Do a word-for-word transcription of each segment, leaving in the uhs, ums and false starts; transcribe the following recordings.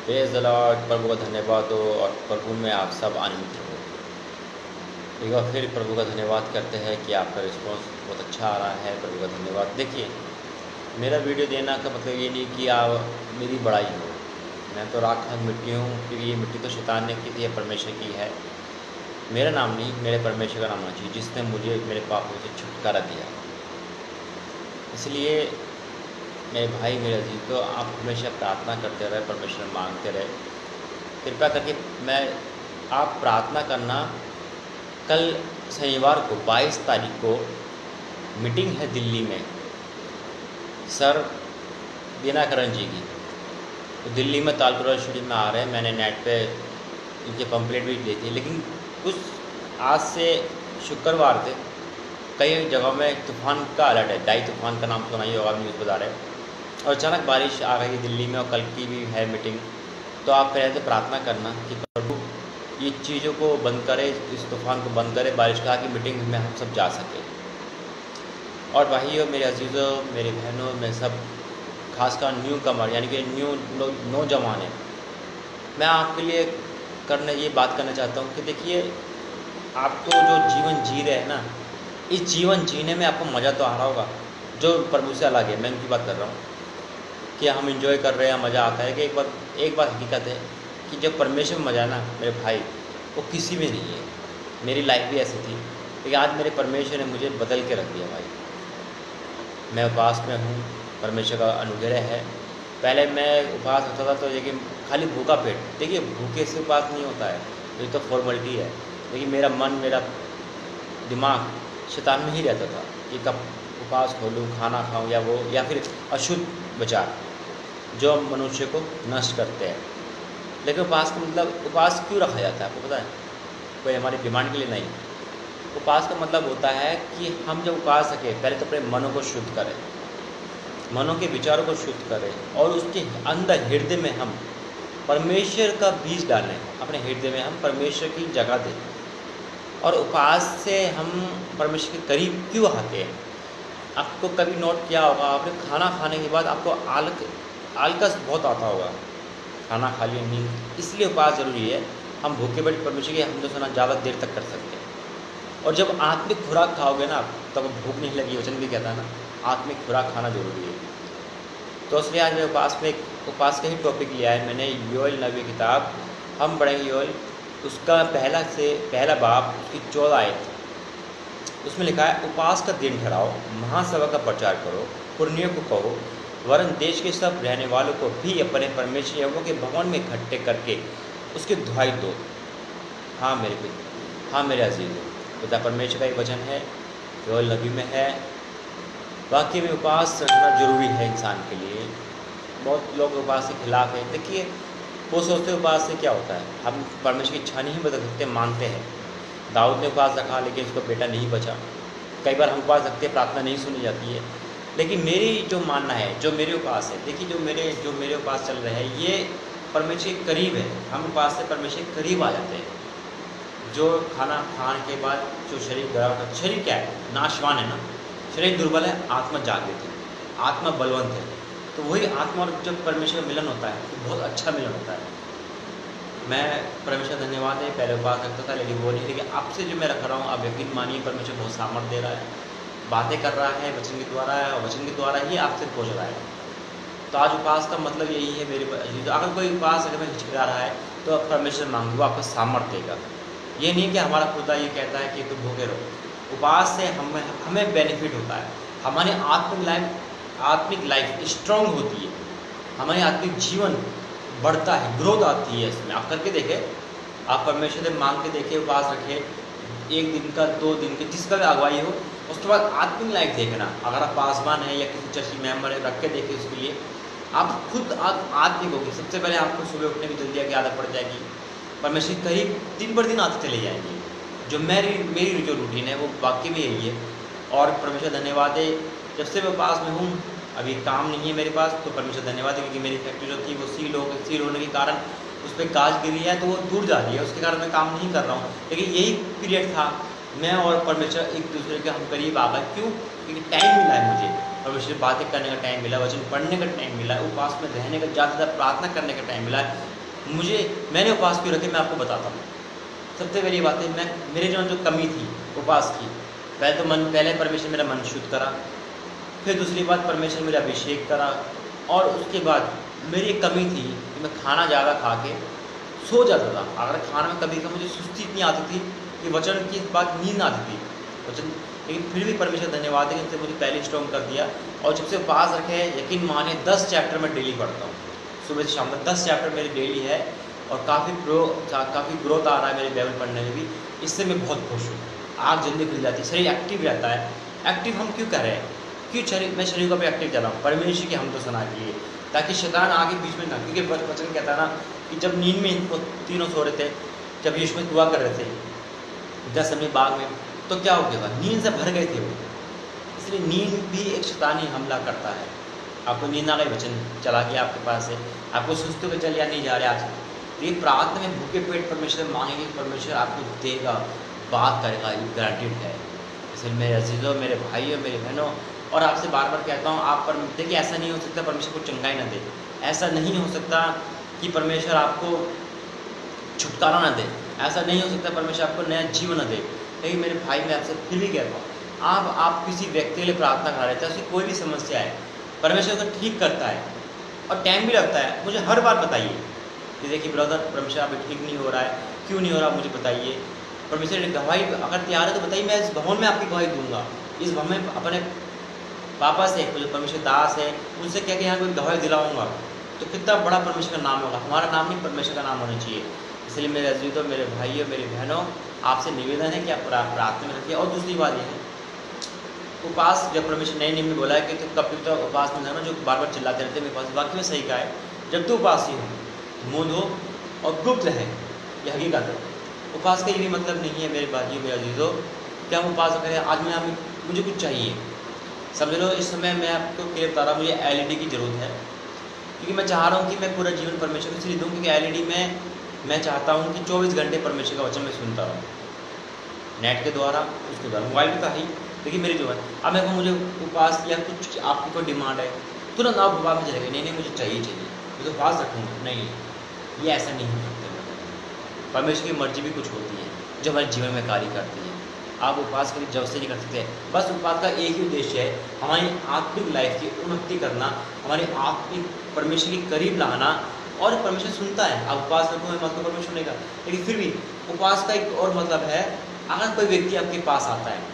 Praise the Lord. प्रभु का धन्यवाद हो और प्रभु में आप सब आनंदित हो। एक बार फिर प्रभु का धन्यवाद करते हैं कि आपका रिस्पॉन्स बहुत अच्छा आ रहा है। प्रभु का धन्यवाद। देखिए, मेरा वीडियो देना का मतलब ये नहीं कि आप मेरी बड़ाई हो। मैं तो राख खाक मिट्टी हूँ, क्योंकि ये मिट्टी तो शैतान ने की थी, ये परमेश्वर की है। मेरा नाम नहीं, मेरे परमेश्वर का नाम होना चाहिए, जिसने मुझे मेरे पापों से छुटकारा दिया। इसलिए मेरे भाई, मेरे अजीज, तो आप हमेशा प्रार्थना करते रहे, परमेश्वर मांगते रहे। कृपया करके मैं आप प्रार्थना करना। कल शनिवार को बाईस तारीख को मीटिंग है दिल्ली में, सर दिनाकरण जी की। तो दिल्ली में तालपुरा स्टूडियो में आ रहे हैं। मैंने नेट पे इनके पम्पलेट भी दी थी, लेकिन कुछ आज से शुक्रवार थे, कई जगहों में तूफ़ान का अलर्ट है। डाई तूफ़ान का नाम सुना ही होगा, न्यूज़ बता रहे हैं। और अचानक बारिश आ गई दिल्ली में, और कल की भी है मीटिंग। तो आप पहले तो प्रार्थना करना कि प्रभु ये चीज़ों को बंद करे, इस तूफ़ान को बंद करे, बारिश का, कि मीटिंग में हम सब जा सकें। और भाइयों, मेरे अजीज़ों, मेरी बहनों, मैं सब खासकर न्यू कमर यानी कि न्यू नौजवान है, मैं आपके लिए करने ये बात करना चाहता हूँ कि देखिए, आप तो जो जीवन जी रहे हैं ना, इस जीवन जीने में आपको मज़ा तो आ रहा होगा, जो प्रभु से अलग है। मैं उनकी बात कर रहा हूँ कि हम इंजॉय कर रहे हैं, मज़ा आता है। कि एक बात एक बात हकीकत है कि जब परमेश्वर में मज़ा है ना मेरे भाई, वो किसी में नहीं है। मेरी लाइफ भी ऐसी थी, लेकिन आज मेरे परमेश्वर ने मुझे बदल के रख दिया भाई। मैं उपवास में हूँ, परमेश्वर का अनुग्रह है। पहले मैं उपवास होता था तो लेकिन खाली भूखा पेट। देखिए, भूखे से उपवास नहीं होता है, ये तो फॉर्मेलिटी है। लेकिन मेरा मन, मेरा दिमाग शैतान में ही रहता था कि कब उपवास खोलूँ, खाना खाऊँ, या वो या फिर अशुद्ध विचार जो मनुष्य को नष्ट करते हैं। लेकिन उपवास का मतलब, उपवास क्यों रखा जाता है आपको पता है? कोई हमारी डिमांड के लिए नहीं। उपवास का मतलब होता है कि हम जब उपवास सकें, पहले तो अपने मनों को शुद्ध करें, मनों के विचारों को शुद्ध करें, और उसके अंदर हृदय में हम परमेश्वर का बीज डालें। अपने हृदय में हम परमेश्वर की जगह दें। और उपवास से हम परमेश्वर के करीब क्यों आते हैं? आपको कभी नोट किया होगा, आपने खाना खाने के बाद आपको आलक आलकस बहुत आता होगा, खाना खा लिया, नींद। इसलिए उपवास ज़रूरी है। हम भूखे पेट परमेश्वर के हम तो सुना ज़्यादा देर तक कर सकते हैं। और जब आत्मिक खुराक खाओगे ना, तब तो भूख नहीं लगी। वचन भी कहता है ना, आत्मिक खुराक खाना जरूरी है। तो इसलिए आज मैं उपवास में एक उपवास का ही टॉपिक लिया है मैंने। योएल नबी किताब हम पढ़ेंगे, योएल उसका पहला से पहला बाब, उसकी चौदह आयत। उसमें लिखा है, उपवास का दिन ठहराओ, महासभा का प्रचार करो, पुण्यों को कहो, वरन देश के सब रहने वालों को भी अपने परमेश्वर यहोवा के भवन में इकट्ठे करके उसकी दुहाई दो। हाँ मेरे पिता, हाँ मेरे अजीज, पिता परमेश्वर का एक वचन है, योएल नबी में है। वाकई में उपवास रखना जरूरी है इंसान के लिए। बहुत लोग उपवास के खिलाफ हैं। देखिए, वो सोचते उपवास से क्या होता है, हम परमेश्वर की इच्छा नहीं बदल सकते, मानते हैं। दाऊद ने उपवास रखा, लेकिन उसका बेटा नहीं बचा। कई बार हम उपवास रखते, प्रार्थना नहीं सुनी जाती है। लेकिन मेरी जो मानना है, जो मेरे उपवास है, देखिए जो मेरे जो मेरे उपवास चल रहे हैं, ये परमेश्वर के करीब है। हम उपवास से परमेश्वर के करीब आ जाते हैं। जो खाना खाने के बाद जो शरीर गड़ा होता है, शरीर क्या है? नाशवान है ना। शरीर दुर्बल है, आत्मा जागृत है, आत्मा बलवंत है। तो वही आत्मा और जब परमेश्वर का मिलन होता है तो बहुत अच्छा मिलन होता है। मैं परमेश्वर धन्यवाद है, पहले उपवास रखता था लेकिन वो नहीं। लेकिन आपसे जो मैं रख रहा हूँ, आप यकीन मानिए, परमेश्वर बहुत सामर्थ्य दे रहा है, बातें कर रहा है वचन के द्वारा, और वचन के द्वारा ही आपसे पहुँच रहा है। तो आज उपवास का मतलब यही है मेरे। अगर कोई उपवास अगर मैं हिचकिचा रहा है तो परमेश्वर मांगो, वो आपको सामर्थ्य देगा। ये नहीं कि हमारा खुदा ये कहता है कि तुम भूखे रहो। उपवास से हमें हमें बेनिफिट होता है। हमारी आत्मिक लाइफ आत्मिक लाइफ स्ट्रांग होती है, हमारी आत्मिक जीवन बढ़ता है, ग्रोथ आती है इसमें। आप करके देखें, आप परमेश्वर से मांग के देखिए, उपवास रखें, एक दिन का, दो दिन का, जिसका भी अगुवाई हो। उसके बाद आत्मिक लाइफ देखना। अगर आप पासवान है या किसी चर्च मेंबर है, रख के देखिए, उसके लिए आप खुद आत्मिक होगी। सबसे पहले आपको सुबह उठने की जल्दी की आदत पड़ जाएगी, परमेश्वर के करीब दिन पर दिन आते चले जाएंगे। जो मेरी मेरी जो रूटीन है वो वाकई में यही है। और परमेश्वर धन्यवाद है, जब से मैं पास में हूँ, अभी काम नहीं है मेरे पास, तो परमेश्वर धन्यवाद है, क्योंकि मेरी फैक्ट्री जो थी वो सील हो गई। सील होने के कारण उस पर कांच गिरी है, तो वो दूर जा रही है, उसके कारण मैं काम नहीं कर रहा हूँ। लेकिन यही पीरियड था, मैं और परमेश्वर एक दूसरे के हम करीब आ गए। क्यों? क्योंकि टाइम मिला है मुझे, परमेश्वर से बातें करने का टाइम मिला, वचन पढ़ने का टाइम मिला, उपवास में रहने का, ज़्यादा ज़्यादा प्रार्थना करने का टाइम मिला है। मुझे मैंने उपवास क्यों रखे, मैं आपको बताता हूँ। सबसे पहली बात है, मैं मेरे जो जो कमी थी उपवास की, पहले तो मन पहले परमेश्वर मेरा मन शुद्ध करा, फिर दूसरी बात परमेश्वर मेरा अभिषेक करा, और उसके बाद मेरी एक कमी थी कि मैं खाना ज़्यादा खा के सो जाता था। अगर खाना में कभी कभी मुझे सुस्ती इतनी आती थी कि वचन की बात नींद आती थी वचन, लेकिन फिर भी परमेश्वर धन्यवाद है कि उसने मुझे पहले स्ट्रॉन्ग कर दिया। और जब से उपवास रखे, यकीन माने दस चैप्टर मैं डेली पढ़ता हूँ, सुबह से शाम तक दस चैप्टर मेरी डेली है, और काफ़ी प्रो काफ़ी ग्रोथ आ रहा है मेरे बाइबल पढ़ने में भी। इससे मैं बहुत खुश हूँ। आँख जल्दी खुल जाती है, शरीर एक्टिव रहता है। एक्टिव हम क्यों कर रहे हैं, क्यों शरीर मैं शरीर को भी एक्टिव कर रहा हूँ, परमेश्वर की हम तो सुना के लिए, ताकि शैतान आगे बीच में ना, क्योंकि वचन कहता है ना कि जब नींद में इनको तीनों सो रहे थे, जब यीशु में दुआ कर रहे थे गethसेमनी बाग में, तो क्या हो गया था, नींद से भर गए थे वो। इसलिए नींद भी एक शैतानी हमला करता है। आपको नींद आ गई, वचन चला गया आपके पास से, आपको सुस्त होकर चल या नहीं जा रहे आज, तो ये प्रार्थना में भूखे पेट परमेश्वर मांगेंगे, परमेश्वर आपको देगा, बात करेगा, ये गारंटीड है। इसलिए मेरे अजीज़ों, मेरे भाइयों, मेरी बहनों, और आपसे बार बार कहता हूँ, आप पर देखिए ऐसा नहीं हो सकता परमेश्वर को चंगाई ना दे, ऐसा नहीं हो सकता कि परमेश्वर आपको छुटकारा ना दे, ऐसा नहीं हो सकता परमेश्वर आपको नया जीवन ना दे। लेकिन मेरे भाई, मैं आपसे फिर भी कहता हूँ, आप आप किसी व्यक्ति के लिए प्रार्थना करा रहे थे, उसकी कोई भी समस्या है, परमेश्वर को ठीक करता है, और टाइम भी लगता है। मुझे हर बार बताइए कि देखिए ब्रदर, परमेश्वर अभी ठीक नहीं हो रहा है, क्यों नहीं हो रहा, मुझे बताइए। परमेश्वर ने गवाही अगर तैयार है तो बताइए, मैं इस भवन में आपकी गवाही दूंगा। इस भवन में अपने पापा से, जो परमेश्वर दास है, उनसे कह के यहाँ कोई गवाही दिलाऊंगा, तो कितना बड़ा परमेश्वर का नाम होगा। हमारा नाम नहीं, परमेश्वर का नाम होना चाहिए। इसलिए मेरे अजीज़ों, मेरे भाइयों, मेरी बहनों, आपसे निवेदन है कि आप प्रार्थना में रखिए। और दूसरी बात यह है, उपवास जब परमेश्वर नए नियम में बोला है कि तो कभी तो उपवास में जाना, जो बार बार चिल्लाते रहते हैं मेरे पास, वाकई में सही कहा है। जब तू उपासी हो, मुँह धो और गुप्त रहे, यह हकीकत है। उपवास का ये भी मतलब नहीं है मेरे भाइयों, मेरे अजीज़ों कि हम उपवास करें, आज मैं हमें मुझे कुछ चाहिए, समझ लो। इस समय मैं आपको क्लियर बता रहा हूँ, मुझे एल ई डी की ज़रूरत है, क्योंकि मैं चाह रहा हूँ कि मैं पूरा जीवन परमेश्वर को इसलिए दूँ, क्योंकि एल ई डी में मैं चाहता हूँ कि चौबीस घंटे परमेश्वर का वचन मैं सुनता रहूँ, नेट के द्वारा, उसके द्वारा, मोबाइल पे तो ही। देखिए मेरी जो है, अब मैं मुझे उपवास किया, कुछ आपकी कोई डिमांड है, तुरंत आप उपवास में चलेंगे, नहीं नहीं मुझे चाहिए चाहिए, मैं तो उपवास रखूँगा, नहीं, ये ऐसा नहीं हो सकता। परमेश्वर की मर्जी भी कुछ होती है जो हमारे जीवन में कार्य करती है। आप उपवास के लिए जब से नहीं कर सकते। बस उपवास का एक ही उद्देश्य है, हमारी आत्मिक लाइफ की उन्नति करना, हमारी आत्मिक परमेश्वर के करीब लाना, और परमेश्वर सुनता है। आप उपवास रखो, मत तो परमेश्वर सुनेगा। लेकिन फिर भी उपवास का एक और मतलब है, अगर कोई व्यक्ति आपके पास आता है,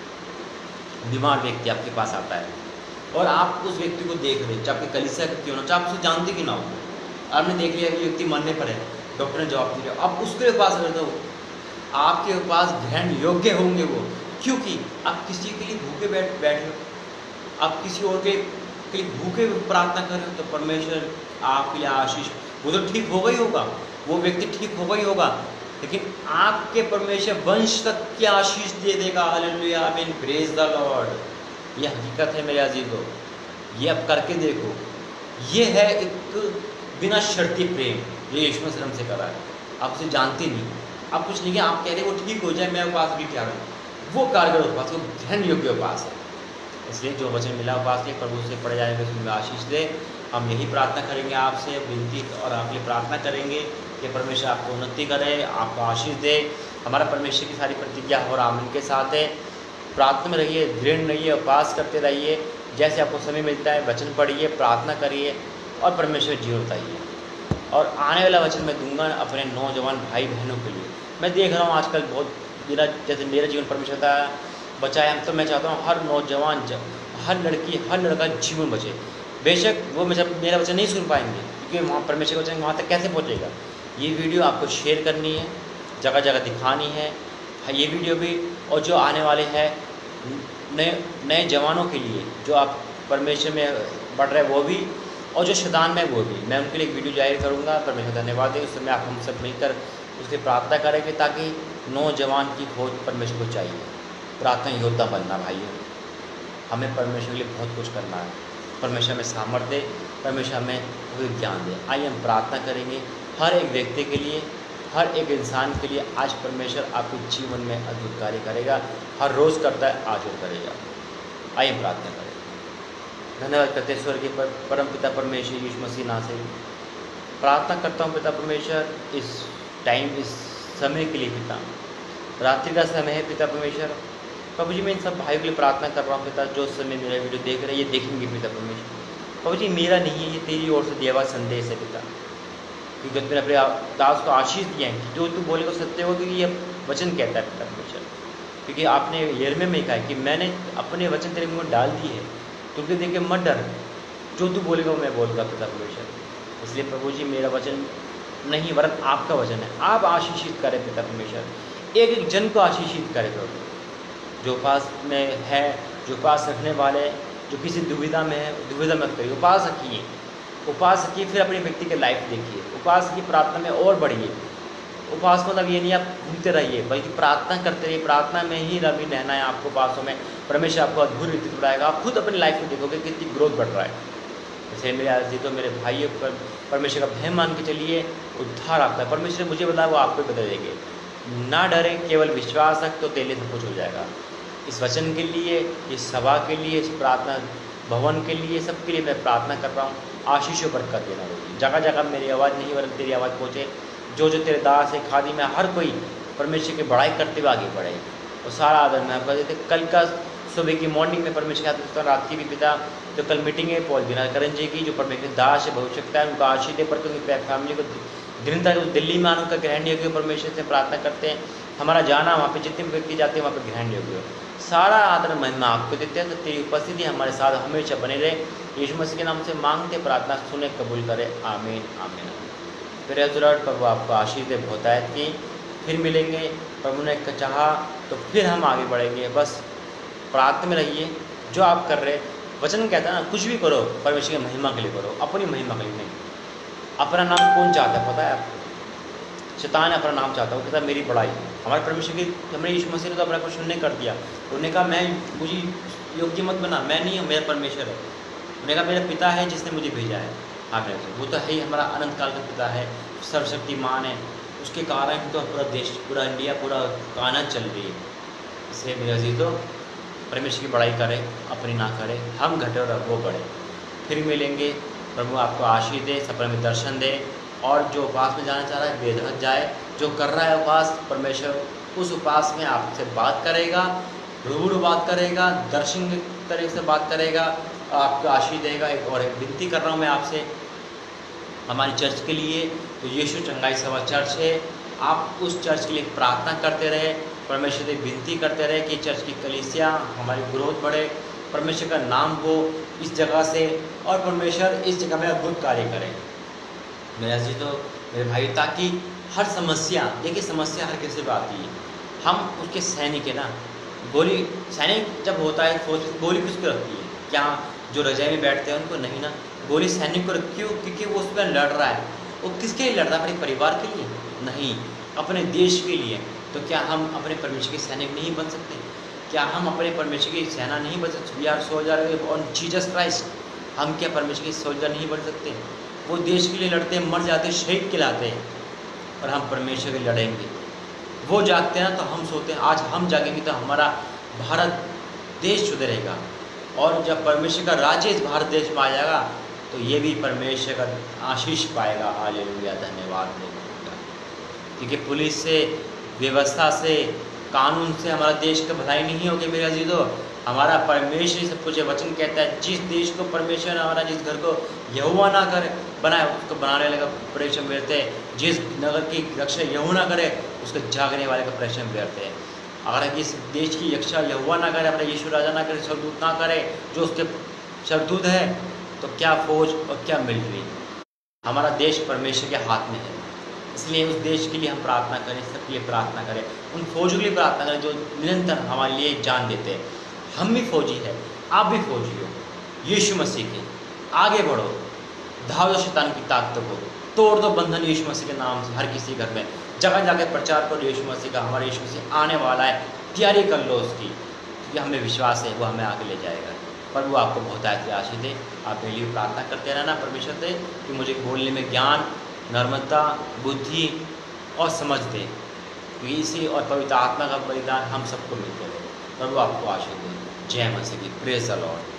बीमार व्यक्ति आपके पास आता है, और आप उस व्यक्ति को देख रहे, चाहे आपके कलीसिया का क्यों ना, चाहे आप उसे जानते कि ना हो, आपने देख लिया कि व्यक्ति मरने पर है, डॉक्टर ने जवाब दिया, आप उसके पास करते हो, आपके पास ग्रहण योग्य होंगे वो, क्योंकि आप किसी के लिए भूखे बैठ बैठे हो, आप किसी और के, के लिए भूखे प्रार्थना कर रहे हो, तो परमेश्वर आपके लिए आशीष, वो तो ठीक होगा ही होगा, वो व्यक्ति ठीक होगा ही होगा, लेकिन आपके परमेश्वर वंश तक की आशीष दे देगा। हालेलुया, आमीन, प्रेज द लॉर्ड। ये हकीकत है मेरे अजीजों, ये अब करके देखो। ये है एक बिना शर्ती प्रेम जो यीशु मसीह हमसे करा है। आप उसे जानते नहीं, आप कुछ नहीं, आप कह रहे वो ठीक हो जाए, मैं उपवास भी क्या हूँ, वो कारगर उपवास, वो ध्यान योग्य उपवास है। इसलिए जो वचन मिला उपवास के, प्रभु से पढ़े जाएंगे, उसमें आशीष दे। हम यही प्रार्थना करेंगे आपसे, विनती और आपके लिए प्रार्थना करेंगे कि परमेश्वर आपको उन्नति करे, आपको आशीष दे। हमारा परमेश्वर की सारी प्रतिज्ञा और आमीन के साथ है। प्रार्थना में रहिए, दृढ़ रहिए, उपवास करते रहिए, जैसे आपको समय मिलता है वचन पढ़िए, प्रार्थना करिए और परमेश्वर जीवन बताइए। और आने वाला वचन मैं दूंगा अपने नौजवान भाई बहनों के लिए। मैं देख रहा हूँ आजकल बहुत, मेरा जैसे मेरा जीवन परमेश्वर का बचाया, तो मैं चाहता हूँ हर नौजवान, हर लड़की, हर लड़का जीवन बचे। बेशक वो मुझे मेरा वचन नहीं सुन पाएंगे, क्योंकि वहाँ परमेश्वर का वचन वहाँ तक कैसे पहुँचेगा। ये वीडियो आपको शेयर करनी है, जगह जगह दिखानी है ये वीडियो भी, और जो आने वाले हैं नए नए जवानों के लिए, जो आप परमेश्वर में बढ़ रहे वो भी, और जो शैतान में वो भी, मैं उनके लिए एक वीडियो जाहिर करूँगा। परमेश्वर धन्यवाद है, उस समय आप हम सब मिलकर उसकी प्रार्थना करेंगे, ताकि नौजवान की खोज परमेश्वर को चाहिए। प्रार्थना योद्धा बनना भाइयों, हमें परमेश्वर के लिए बहुत कुछ करना है। परमेश्वर हमें सामर्थ्य दे, परमेश्वर हमें ज्ञान दे। आइए हम प्रार्थना करेंगे हर एक व्यक्ति के लिए, हर एक इंसान के लिए। आज परमेश्वर आपके जीवन में अद्भुत कार्य करेगा, हर रोज़ करता है, आज वो करेगा। आइए प्रार्थना करें। धन्यवाद करते स्वर्गीय परम पिता परमेश्वर यीशु मसीह नाम से प्रार्थना करता हूँ पिता परमेश्वर इस टाइम, इस समय के लिए पिता। रात्रि का समय है पिता परमेश्वर। प्रभु जी मैं इन सब भाइयों के लिए प्रार्थना कर रहा हूँ पिता, जो समय मेरा वीडियो देख रहे हैं, ये देखेंगे पिता परमेश्वर। प्रभु जी मेरा नहीं है, ये तेरी ओर से दिया हुआ संदेश है पिता, क्योंकि तूने अपने दास को आशीष दिया है कि जो तू बोलेगा सत्य हो, क्योंकि ये वचन कहता है पिता परमेश्वर। क्योंकि आपने यिर्मयाह में कहा है कि मैंने अपने वचन तेरे मुँह में डाल दिए है, तुझे देख के मत डर, जो तू बोलेगा वो मैं बोलूँगा पिता परमेश्वर। इसलिए प्रभु जी मेरा वचन नहीं वरन आपका वचन है, आप आशीषित करें पिता परमेश्वर, एक एक जन को आशीषित करें प्रभु, जो उपास में है, जो उपास रखने वाले, जो किसी दुविधा में है, दुविधा मत करिए, उपास रखिए, उपास रखिए, फिर अपनी व्यक्ति की लाइफ देखिए, उपास की प्रार्थना में और बढ़िए। उपास मतलब ये नहीं आप घूमते रहिए, बल्कि प्रार्थना करते रहिए, प्रार्थना में ही रवि रहना है आपको। उपासों में परमेश्वर आपको अद्भुत रीति से बढ़ाएगा, आप खुद अपनी लाइफ में देखोगे कितनी ग्रोथ बढ़ रहा है। इसलिए मेरे आज तो मेरे भाइयों पर परमेश्वर का भय मान के चलिए, उद्धार आपका है। परमेश्वर मुझे बताया वो आपको बता देंगे, ना डरे, केवल विश्वास रख, तो तेरे लिए सब कुछ हो जाएगा। इस वचन के लिए, इस सभा के लिए, इस प्रार्थना भवन के लिए, सबके लिए मैं प्रार्थना कर रहा हूँ, आशीषों पर कर देना होगी। जगह जगह मेरी आवाज़ नहीं वरन तेरी आवाज़ पहुँचे, जो जो तेरे दास है खादी में हर कोई परमेश्वर की बड़ाई करते हुए आगे बढ़े, और सारा आदर मैं आपका देते। कल का सुबह की मॉर्निंग में परमेश्वर के हाथ, रात की भी पिता जो कल मीटिंग है पॉल बिना करण जी की, जो परमेश्वर दास है भविष्यता है, उनका आशीष दे, पर उनकी फैमिली को दिन तक दिल्ली में आने का ग्रहण योग्य परमेश्वर से प्रार्थना करते हैं। हमारा जाना वहाँ पे जितने भी व्यक्ति जाते हैं वहाँ पे ग्रहण योग्य हो, सारा आदर महिमा आपको देते हैं। तो तेरी उपस्थिति हमारे साथ हमेशा बने रहे। यीशु मसीह के नाम से मांगते, प्रार्थना सुने, कबूल करे, आमीन आमीन। फिर हजरत प्रभु आपको आशीष दे, बहुतायत की। फिर मिलेंगे, प्रभु ने चाहा तो फिर हम आगे बढ़ेंगे। बस प्रार्थना में रहिए, जो आप कर रहे, वचन कहता है ना, कुछ भी करो परमेश्वर की महिमा के लिए करो, अपनी महिमा के लिए नहीं। अपना नाम कौन चाहता है पता है आपको? शैतान अपना नाम चाहता है, वो कहता है मेरी बड़ाई। हमारे परमेश्वर की, हमारे यीशु मसीह ने तो अपना कुछ नहीं कर दिया। उन्होंने कहा मैं, मुझे योग्य मत बना, मैं नहीं हूँ, मेरा परमेश्वर है। उन्होंने कहा मेरा पिता है जिसने मुझे भेजा है। हाँ मेरे, वो तो है ही, हमारा अनंत काल का पिता है, सर्वशक्तिमान है। उसके कारण तो पूरा देश, पूरा इंडिया, पूरा काना चल रही है। इसलिए मेरे अजीज़ों, परमेश्वर की बड़ाई करें, अपनी ना करें, हम घटे और वो बढ़े। फिर मिलेंगे, प्रभु आपको आशीष दे, सपने में दर्शन दे। और जो उपास में जाना चाह रहा है बेधड़क जाए, जो कर रहा है उपास, परमेश्वर उस उपास में आपसे बात करेगा, रूबरू बात करेगा, दर्शन की तरह से बात करेगा, आपको आशीष देगा। एक और एक विनती कर रहा हूँ मैं आपसे, हमारी चर्च के लिए, तो यीशु चंगाई सभा चर्च है, आप उस चर्च के लिए प्रार्थना करते रहे, परमेश्वर से विनती करते रहे कि चर्च की कलीसिया हमारी ग्रोथ बढ़े, परमेश्वर का नाम हो इस जगह से, और परमेश्वर इस जगह में अद्भुत कार्य करे। मेरा जी तो मेरे भाई, ताकि हर समस्या, देखिए समस्या हर किसी पर आती है, हम उसके सैनिक है ना। गोली सैनिक जब होता है, फौज गोली किसको रखती है? क्या जो रजाई में बैठते हैं उनको नहीं ना, गोली सैनिक को रखी हो, क्योंकि वो उस पर लड़ रहा है। वो किसके लिए लड़ रहा है? अपने परिवार के लिए नहीं, अपने देश के लिए। तो क्या हम अपने परमेश्वर के सैनिक नहीं बन सकते? क्या हम अपने परमेश्वर की सेना नहीं बन सकते? We are soldier on Jesus Christ. हम क्या परमेश्वर के सोल्जर नहीं बन सकते? वो देश के लिए लड़ते हैं, मर जाते हैं, शहीद कहलाते हैं, और हम परमेश्वर के लड़ेंगे। वो जागते हैं तो हम सोते हैं, आज हम जागेंगे तो हमारा भारत देश सुधरेगा। और जब परमेश्वर का राज्य इस भारत देश में आ जाएगा तो ये भी परमेश्वर का आशीष पाएगा। हालेलुया, धन्यवाद देगा। क्योंकि पुलिस से, व्यवस्था से, कानून से हमारा देश का भलाई नहीं होगी मेरे अजीजों। हमारा परमेश्वर ही सब कुछ है। वचन कहता है जिस देश को परमेश्वर हमारा, जिस घर को यहोवा ना करे बनाए, उसको बनाने वाले का परिश्रम व्यर्थ है। जिस नगर की रक्षा यहोवा ना करे, उसको जागने वाले का परिश्रम व्यर्थ है। अगर इस देश की रक्षा यहोवा ना करे, अपना यीशु राजा ना करे, सरदूत ना करे, जो उसके सरदूत है, तो क्या फौज और क्या मिलिट्री। हमारा देश परमेश्वर के हाथ में है। इसलिए उस देश के लिए हम प्रार्थना करें, सबके लिए प्रार्थना करें, उन फौजों के लिए प्रार्थना करें जो निरंतर हमारे लिए जान देते हैं। हम भी फौजी हैं, आप भी फौजी हो यीशु मसीह के। आगे बढ़ो, धाओ शैतान की ताकत को, तोड़ दो बंधन यीशु मसीह के नाम से। हर किसी घर में जगह जाके प्रचार करो यीशु मसीह का। हमारे यीशु मसीह आने वाला है, तैयारी कर लो उसकी, क्योंकि हमें विश्वास है वो हमें आगे ले जाएगा। पर वो आपको बहुत ऐसी आशीष दे। आप मेरे लिए प्रार्थना करते रहना परमेश्वर से कि मुझे बोलने में ज्ञान, नर्मता, बुद्धि और समझ दे, क्योंकि इसी और पवित्र आत्मा का बलिदान हम सबको मिलते रहे। पर वो आपको आशीष दे। जय मसीह की। Praise the Lord.